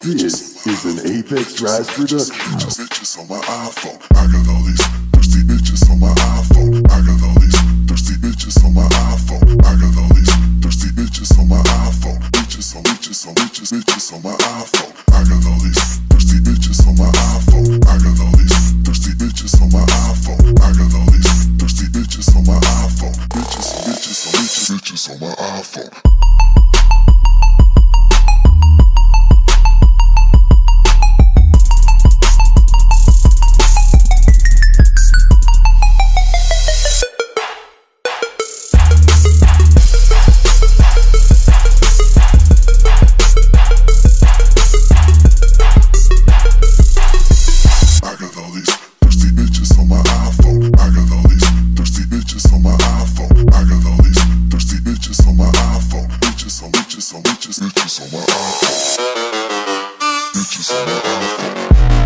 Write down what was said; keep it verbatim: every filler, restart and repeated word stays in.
This is an Apex Rise production. Bitches on my iPhone. I got all these thirsty bitches on my iPhone. I got all these thirsty bitches on my iPhone. I got all these thirsty bitches on my iPhone. Bitches on bitches on bitches, bitches on my iPhone. I got all these thirsty bitches on my iPhone. I got all these thirsty bitches on my iPhone. I got all these thirsty bitches on my iPhone. Bitches on bitches on bitches, bitches on my iPhone. Bitches on my iPhone. Bitches on my iPhone.